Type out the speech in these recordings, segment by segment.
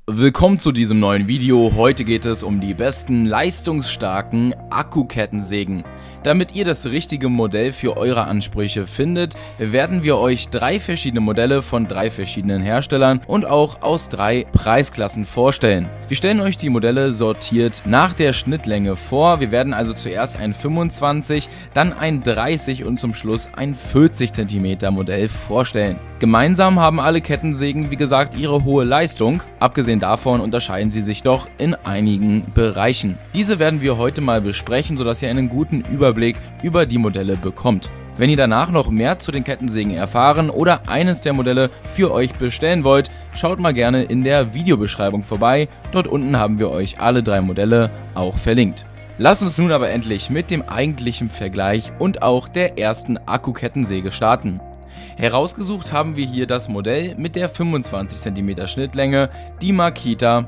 Willkommen zu diesem neuen Video. Heute geht es um die besten leistungsstarken Akkukettensägen. Damit ihr das richtige Modell für eure Ansprüche findet, werden wir euch 3 verschiedene Modelle von 3 verschiedenen Herstellern und auch aus 3 Preisklassen vorstellen. Wir stellen euch die Modelle sortiert nach der Schnittlänge vor. Wir werden also zuerst ein 25, dann ein 30 und zum Schluss ein 40 cm Modell vorstellen. Gemeinsam haben alle Kettensägen, wie gesagt, ihre hohe Leistung. Abgesehen davon unterscheiden sie sich doch in einigen Bereichen. Diese werden wir heute mal besprechen, sodass ihr einen guten Überblick über die Modelle bekommt. Wenn ihr danach noch mehr zu den Kettensägen erfahren oder eines der Modelle für euch bestellen wollt, schaut mal gerne in der Videobeschreibung vorbei. Dort unten haben wir euch alle 3 Modelle auch verlinkt. Lasst uns nun aber endlich mit dem eigentlichen Vergleich und auch der ersten Akkukettensäge starten. Herausgesucht haben wir hier das Modell mit der 25 cm Schnittlänge, die Makita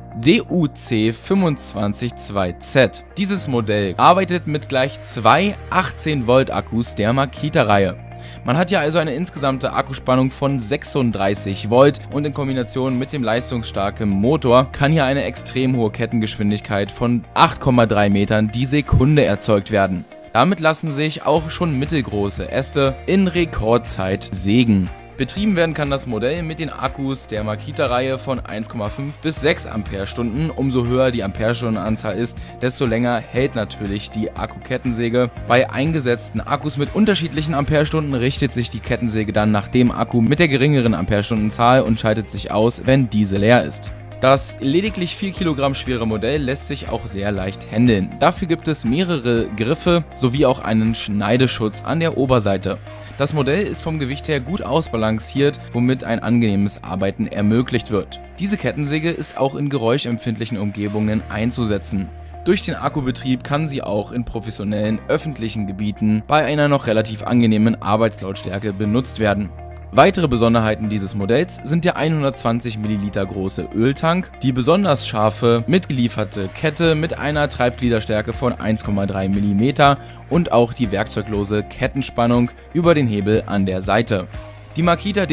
DUC252Z. Dieses Modell arbeitet mit gleich 2 18 Volt Akkus der Makita-Reihe. Man hat hier also eine insgesamte Akkuspannung von 36 Volt und in Kombination mit dem leistungsstarken Motor kann hier eine extrem hohe Kettengeschwindigkeit von 8,3 Metern die Sekunde erzeugt werden. Damit lassen sich auch schon mittelgroße Äste in Rekordzeit sägen. Betrieben werden kann das Modell mit den Akkus der Makita-Reihe von 1,5 bis 6 Ampere-Stunden. Umso höher die Ampere-Stunden-Anzahl ist, desto länger hält natürlich die Akkukettensäge. Bei eingesetzten Akkus mit unterschiedlichen Ampere-Stunden richtet sich die Kettensäge dann nach dem Akku mit der geringeren Ampere-Stunden-Zahl und schaltet sich aus, wenn diese leer ist. Das lediglich 4 Kilogramm schwere Modell lässt sich auch sehr leicht handeln. Dafür gibt es mehrere Griffe sowie auch einen Schneideschutz an der Oberseite. Das Modell ist vom Gewicht her gut ausbalanciert, womit ein angenehmes Arbeiten ermöglicht wird. Diese Kettensäge ist auch in geräuschempfindlichen Umgebungen einzusetzen. Durch den Akkubetrieb kann sie auch in professionellen öffentlichen Gebieten bei einer noch relativ angenehmen Arbeitslautstärke benutzt werden. Weitere Besonderheiten dieses Modells sind der 120 ml große Öltank, die besonders scharfe mitgelieferte Kette mit einer Treibgliederstärke von 1,3 mm und auch die werkzeuglose Kettenspannung über den Hebel an der Seite. Die Makita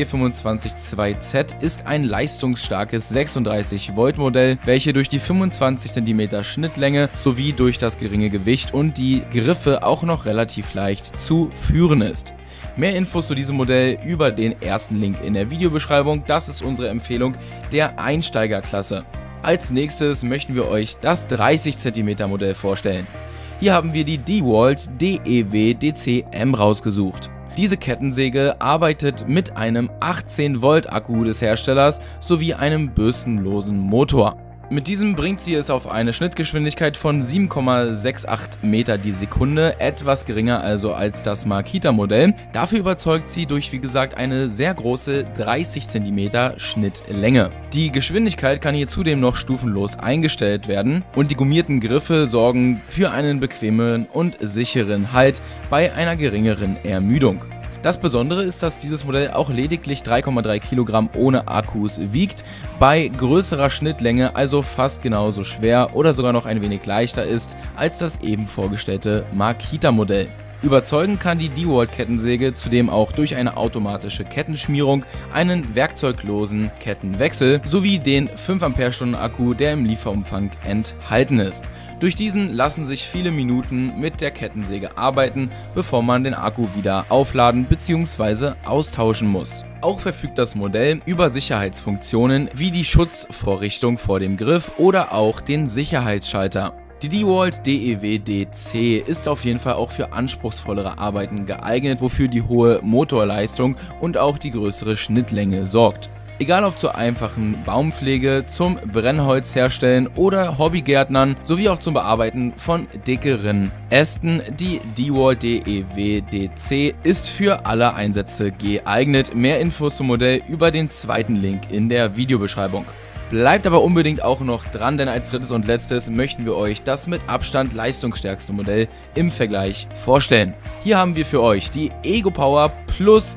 DUC252Z ist ein leistungsstarkes 36 Volt Modell, welche durch die 25 cm Schnittlänge sowie durch das geringe Gewicht und die Griffe auch noch relativ leicht zu führen ist. Mehr Infos zu diesem Modell über den ersten Link in der Videobeschreibung. Das ist unsere Empfehlung der Einsteigerklasse. Als nächstes möchten wir euch das 30 cm Modell vorstellen. Hier haben wir die DeWalt DEW DC-M rausgesucht. Diese Kettensäge arbeitet mit einem 18 Volt Akku des Herstellers sowie einem bürstenlosen Motor. Mit diesem bringt sie es auf eine Schnittgeschwindigkeit von 7,68 Meter die Sekunde, etwas geringer also als das Makita-Modell. Dafür überzeugt sie durch, wie gesagt, eine sehr große 30 cm Schnittlänge. Die Geschwindigkeit kann hier zudem noch stufenlos eingestellt werden und die gummierten Griffe sorgen für einen bequemen und sicheren Halt bei einer geringeren Ermüdung. Das Besondere ist, dass dieses Modell auch lediglich 3,3 Kilogramm ohne Akkus wiegt, bei größerer Schnittlänge also fast genauso schwer oder sogar noch ein wenig leichter ist als das eben vorgestellte Makita-Modell. Überzeugen kann die DeWalt Kettensäge zudem auch durch eine automatische Kettenschmierung, einen werkzeuglosen Kettenwechsel sowie den 5 Ampere-Stunden Akku, der im Lieferumfang enthalten ist. Durch diesen lassen sich viele Minuten mit der Kettensäge arbeiten, bevor man den Akku wieder aufladen bzw. austauschen muss. Auch verfügt das Modell über Sicherheitsfunktionen wie die Schutzvorrichtung vor dem Griff oder auch den Sicherheitsschalter. Die DeWalt DEW DC ist auf jeden Fall auch für anspruchsvollere Arbeiten geeignet, wofür die hohe Motorleistung und auch die größere Schnittlänge sorgt. Egal ob zur einfachen Baumpflege, zum Brennholz herstellen oder Hobbygärtnern sowie auch zum Bearbeiten von dickeren Ästen, die DeWalt DEW DC ist für alle Einsätze geeignet. Mehr Infos zum Modell über den zweiten Link in der Videobeschreibung. Bleibt aber unbedingt auch noch dran, denn als drittes und letztes möchten wir euch das mit Abstand leistungsstärkste Modell im Vergleich vorstellen. Hier haben wir für euch die EGOPOWER Plus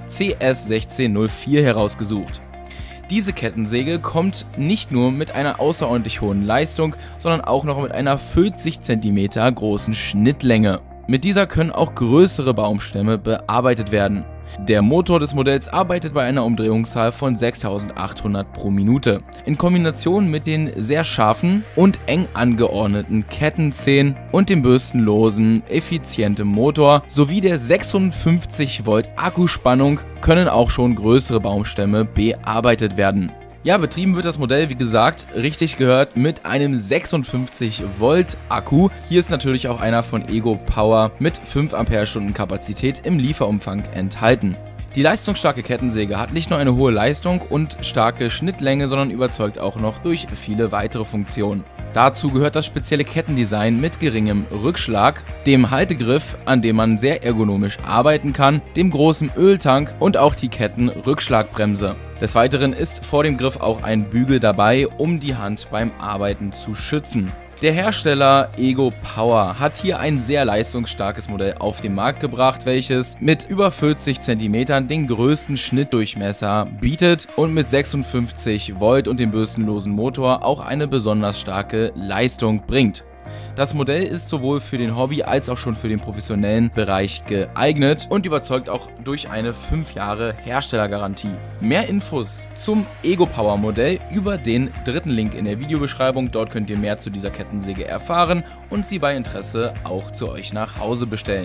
CS1604 herausgesucht. Diese Kettensäge kommt nicht nur mit einer außerordentlich hohen Leistung, sondern auch noch mit einer 40 cm großen Schnittlänge. Mit dieser können auch größere Baumstämme bearbeitet werden. Der Motor des Modells arbeitet bei einer Umdrehungszahl von 6800 pro Minute. In Kombination mit den sehr scharfen und eng angeordneten Kettenzähnen und dem bürstenlosen, effizienten Motor sowie der 56 Volt Akkuspannung können auch schon größere Baumstämme bearbeitet werden. Ja, betrieben wird das Modell, wie gesagt, richtig gehört, mit einem 56 Volt Akku. Hier ist natürlich auch einer von Ego Power mit 5 Ampere-Stunden Kapazität im Lieferumfang enthalten. Die leistungsstarke Kettensäge hat nicht nur eine hohe Leistung und starke Schnittlänge, sondern überzeugt auch noch durch viele weitere Funktionen. Dazu gehört das spezielle Kettendesign mit geringem Rückschlag, dem Haltegriff, an dem man sehr ergonomisch arbeiten kann, dem großen Öltank und auch die Kettenrückschlagbremse. Des Weiteren ist vor dem Griff auch ein Bügel dabei, um die Hand beim Arbeiten zu schützen. Der Hersteller Ego Power hat hier ein sehr leistungsstarkes Modell auf den Markt gebracht, welches mit über 40 cm den größten Schnittdurchmesser bietet und mit 56 Volt und dem bürstenlosen Motor auch eine besonders starke Leistung bringt. Das Modell ist sowohl für den Hobby als auch schon für den professionellen Bereich geeignet und überzeugt auch durch eine 5 Jahre Herstellergarantie. Mehr Infos zum Ego Power Modell über den dritten Link in der Videobeschreibung. Dort könnt ihr mehr zu dieser Kettensäge erfahren und sie bei Interesse auch zu euch nach Hause bestellen.